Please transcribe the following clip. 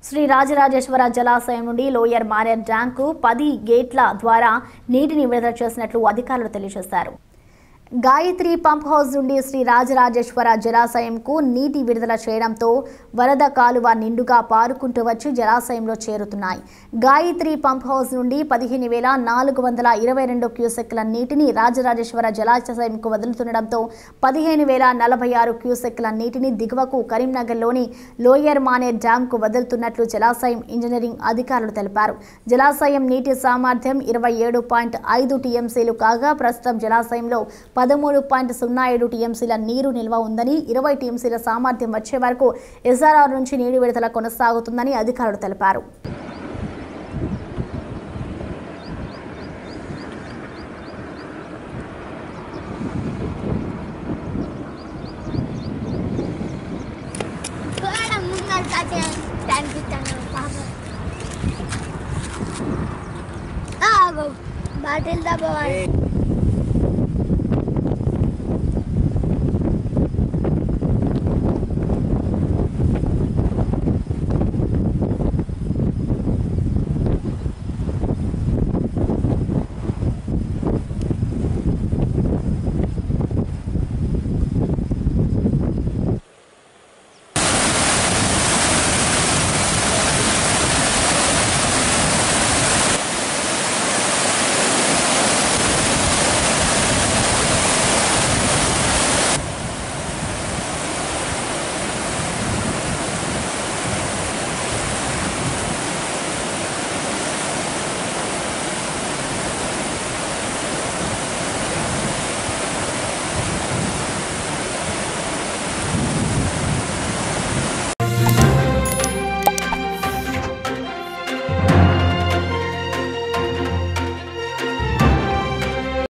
శ్రీ రాజరాజేశ్వర జలాశయం నుండి లోయర్ మానేర్ డ్యాంకు 10 గేట్ల ద్వారా నీటిని విడుదల చేసినట్లు అధికారులు తెలియజేశారు. గాయత్రి పంప్ హౌస్ నుండి శ్రీ రాజరాజేశ్వర జలాశయంకు నీటి విడుదల చేయడంతో వరద కాలువ నిండుగా పారుకుంటూ వచ్చి జలాశయంలో చేరుతున్నాయి. గాయత్రి పంప్ హౌస్ నుండి 15,422 క్యూసెక్ల నీటిని రాజరాజేశ్వర జలాశయంకు వదులుతుండటంతో 15,046 క్యూసెక్ల నీటిని దిగువకు కరీంనగర్లోని లోయర్ మానేర్ డ్యాంకు వదులుతున్నట్లు జలాశయం ఇంజనీరింగ్ అధికారులు తెలిపారు. జలాశయం నీటి సామర్థ్యం 27.5 టీఎంసీలు కాగా ప్రస్తుతం జలాశయంలో 13.07 టీఎంసీల నీరు నిల్వ ఉందని, 20 టీఎంసీల సామర్థ్యం వచ్చే వరకు ఎస్ఆర్ఆర్ నుంచి నీటి విడుదల కొనసాగుతుందని అధికారులు తెలిపారు. బాటిల్